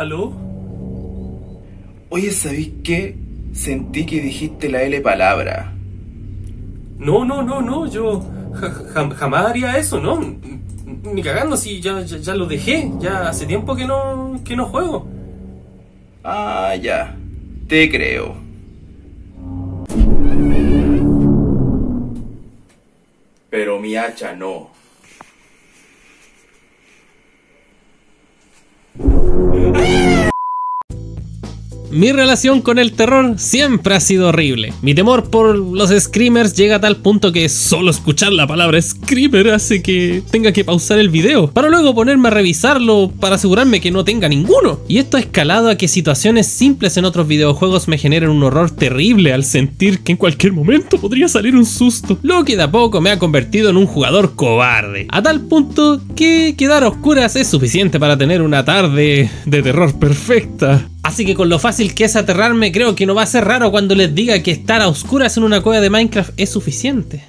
¿Aló? Oye, ¿sabéis qué? Sentí que dijiste la L palabra. No, yo jamás haría eso, ¿no? Ni cagando, si ya lo dejé, ya hace tiempo que no juego. Ah, ya. Te creo. Pero mi hacha no. Mi relación con el terror siempre ha sido horrible. Mi temor por los screamers llega a tal punto que solo escuchar la palabra screamer hace que tenga que pausar el video para luego ponerme a revisarlo para asegurarme que no tenga ninguno. Y esto ha escalado a que situaciones simples en otros videojuegos me generen un horror terrible al sentir que en cualquier momento podría salir un susto. Lo que de a poco me ha convertido en un jugador cobarde, a tal punto que quedar a oscuras es suficiente para tener una tarde de terror perfecta. Así que con lo fácil que es aterrarme, creo que no va a ser raro cuando les diga que estar a oscuras en una cueva de Minecraft es suficiente.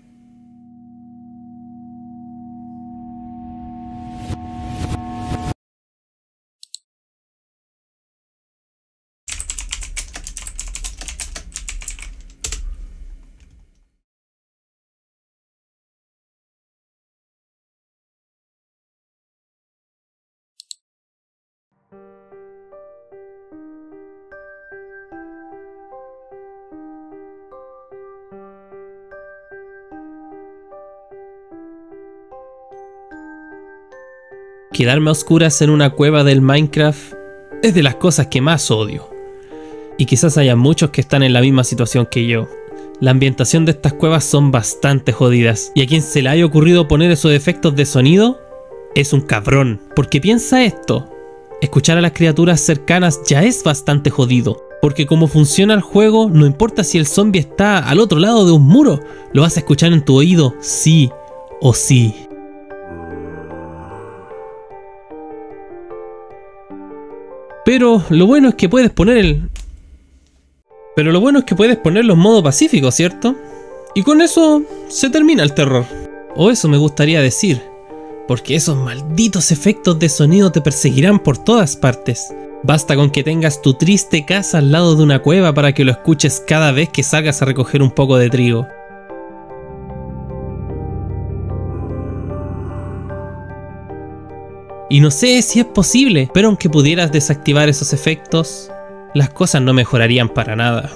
Quedarme a oscuras en una cueva del Minecraft es de las cosas que más odio. Y quizás haya muchos que están en la misma situación que yo. La ambientación de estas cuevas son bastante jodidas, y a quien se le haya ocurrido poner esos efectos de sonido es un cabrón. Porque piensa esto, escuchar a las criaturas cercanas ya es bastante jodido, porque como funciona el juego, no importa si el zombie está al otro lado de un muro, lo vas a escuchar en tu oído sí o sí. Pero lo bueno es que puedes poner los modos pacíficos, ¿cierto? Y con eso se termina el terror. O eso me gustaría decir. Porque esos malditos efectos de sonido te perseguirán por todas partes. Basta con que tengas tu triste casa al lado de una cueva para que lo escuches cada vez que salgas a recoger un poco de trigo. Y no sé si es posible, pero aunque pudieras desactivar esos efectos, las cosas no mejorarían para nada.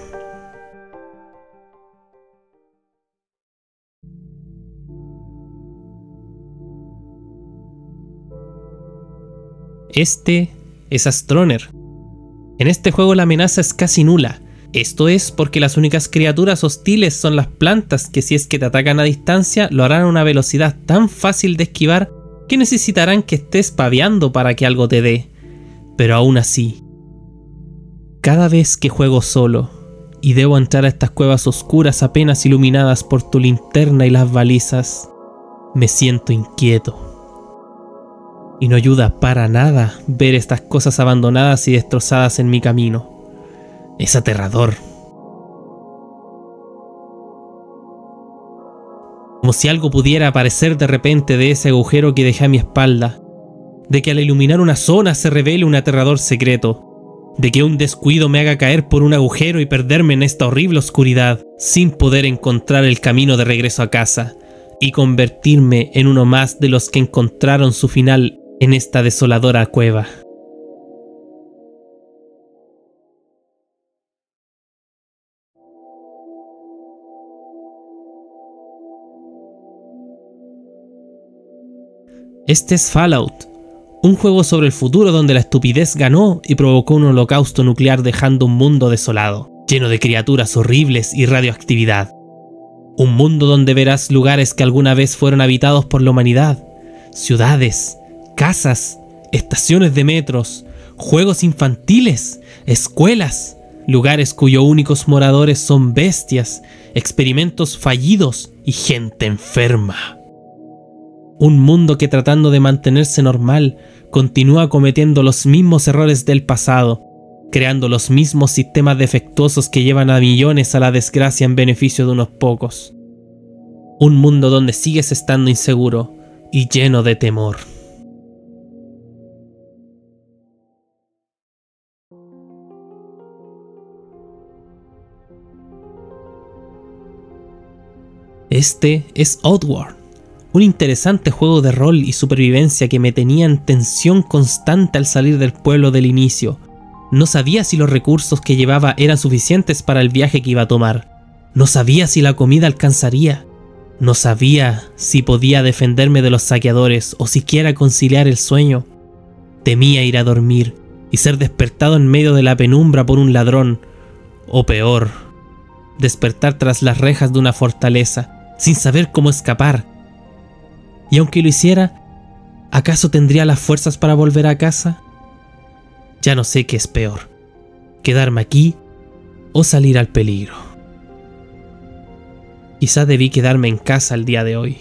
Este es Astroneer. En este juego la amenaza es casi nula. Esto es porque las únicas criaturas hostiles son las plantas que si es que te atacan a distancia lo harán a una velocidad tan fácil de esquivar que necesitarán que estés paveando para que algo te dé. Pero aún así, cada vez que juego solo y debo entrar a estas cuevas oscuras apenas iluminadas por tu linterna y las balizas, me siento inquieto. Y no ayuda para nada ver estas cosas abandonadas y destrozadas en mi camino. Es aterrador. Como si algo pudiera aparecer de repente de ese agujero que dejé a mi espalda. De que al iluminar una zona se revele un aterrador secreto. De que un descuido me haga caer por un agujero y perderme en esta horrible oscuridad, sin poder encontrar el camino de regreso a casa. Y convertirme en uno más de los que encontraron su final en esta desoladora cueva. Este es Fallout, un juego sobre el futuro donde la estupidez ganó y provocó un holocausto nuclear dejando un mundo desolado, lleno de criaturas horribles y radioactividad. Un mundo donde verás lugares que alguna vez fueron habitados por la humanidad, ciudades, casas, estaciones de metros, juegos infantiles, escuelas, lugares cuyos únicos moradores son bestias, experimentos fallidos y gente enferma. Un mundo que tratando de mantenerse normal, continúa cometiendo los mismos errores del pasado, creando los mismos sistemas defectuosos que llevan a millones a la desgracia en beneficio de unos pocos. Un mundo donde sigues estando inseguro y lleno de temor. Este es Oddworld, un interesante juego de rol y supervivencia que me tenía en tensión constante al salir del pueblo del inicio. No sabía si los recursos que llevaba eran suficientes para el viaje que iba a tomar. No sabía si la comida alcanzaría. No sabía si podía defenderme de los saqueadores o siquiera conciliar el sueño. Temía ir a dormir y ser despertado en medio de la penumbra por un ladrón, o peor, despertar tras las rejas de una fortaleza, sin saber cómo escapar. Y aunque lo hiciera, ¿acaso tendría las fuerzas para volver a casa? Ya no sé qué es peor, quedarme aquí o salir al peligro. Quizá debí quedarme en casa el día de hoy.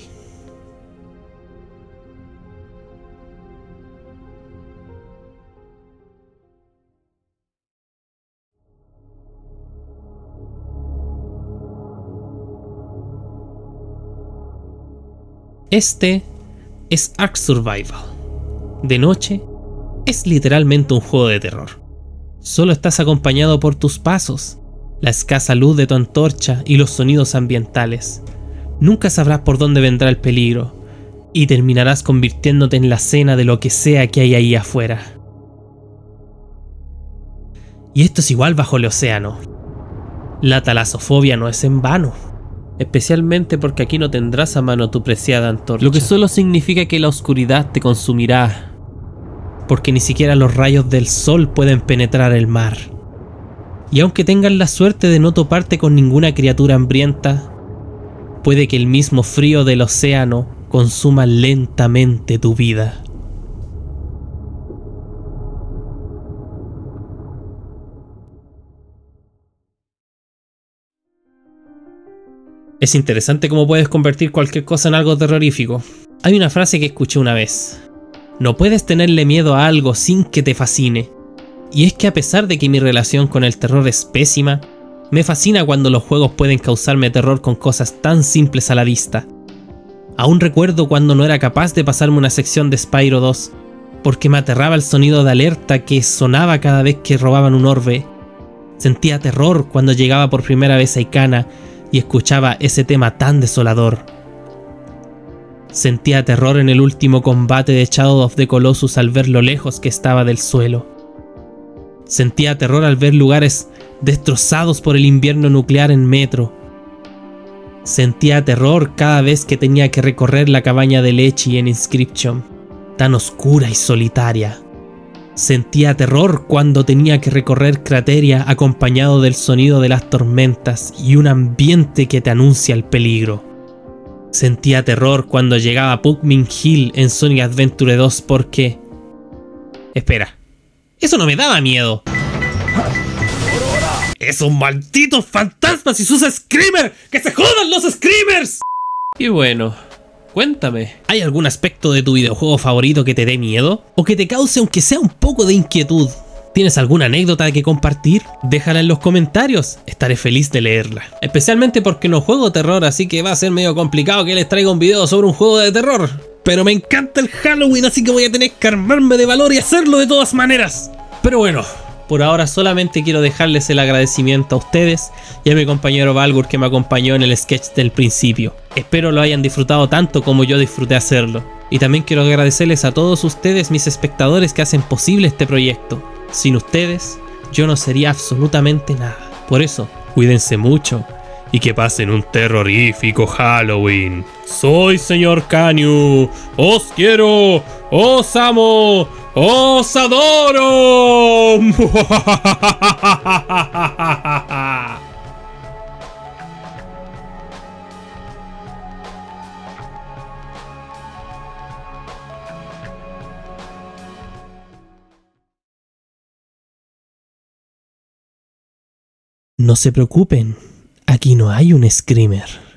Este es Ark Survival. De noche, es literalmente un juego de terror. Solo estás acompañado por tus pasos, la escasa luz de tu antorcha y los sonidos ambientales. Nunca sabrás por dónde vendrá el peligro, y terminarás convirtiéndote en la cena de lo que sea que hay ahí afuera. Y esto es igual bajo el océano. La talasofobia no es en vano. Especialmente porque aquí no tendrás a mano tu preciada antorcha. Lo que solo significa que la oscuridad te consumirá, porque ni siquiera los rayos del sol pueden penetrar el mar. Y aunque tengas la suerte de no toparte con ninguna criatura hambrienta, puede que el mismo frío del océano consuma lentamente tu vida. Es interesante cómo puedes convertir cualquier cosa en algo terrorífico. Hay una frase que escuché una vez: no puedes tenerle miedo a algo sin que te fascine. Y es que a pesar de que mi relación con el terror es pésima, me fascina cuando los juegos pueden causarme terror con cosas tan simples a la vista. Aún recuerdo cuando no era capaz de pasarme una sección de Spyro 2, porque me aterraba el sonido de alerta que sonaba cada vez que robaban un orbe. Sentía terror cuando llegaba por primera vez a Icana y escuchaba ese tema tan desolador. Sentía terror en el último combate de Shadow of the Colossus al ver lo lejos que estaba del suelo. Sentía terror al ver lugares destrozados por el invierno nuclear en Metro. Sentía terror cada vez que tenía que recorrer la cabaña de Lechi en Inscription, tan oscura y solitaria. Sentía terror cuando tenía que recorrer Crateria acompañado del sonido de las tormentas y un ambiente que te anuncia el peligro. Sentía terror cuando llegaba a Pumpkin Hill en Sonic Adventure 2 porque... Espera, eso no me daba miedo. ¡Esos malditos fantasmas y sus screamers! ¡Que se jodan los screamers! Y bueno, cuéntame, ¿hay algún aspecto de tu videojuego favorito que te dé miedo? ¿O que te cause aunque sea un poco de inquietud? ¿Tienes alguna anécdota que compartir? Déjala en los comentarios, estaré feliz de leerla. Especialmente porque no juego terror, así que va a ser medio complicado que les traiga un video sobre un juego de terror. Pero me encanta el Halloween, así que voy a tener que armarme de valor y hacerlo de todas maneras. Pero bueno, por ahora solamente quiero dejarles el agradecimiento a ustedes y a mi compañero Valgur que me acompañó en el sketch del principio. Espero lo hayan disfrutado tanto como yo disfruté hacerlo. Y también quiero agradecerles a todos ustedes, mis espectadores, que hacen posible este proyecto. Sin ustedes, yo no sería absolutamente nada. Por eso, cuídense mucho y que pasen un terrorífico Halloween. Soy señor Canyu, os quiero, os amo, os adoro. No se preocupen, aquí no hay un screamer.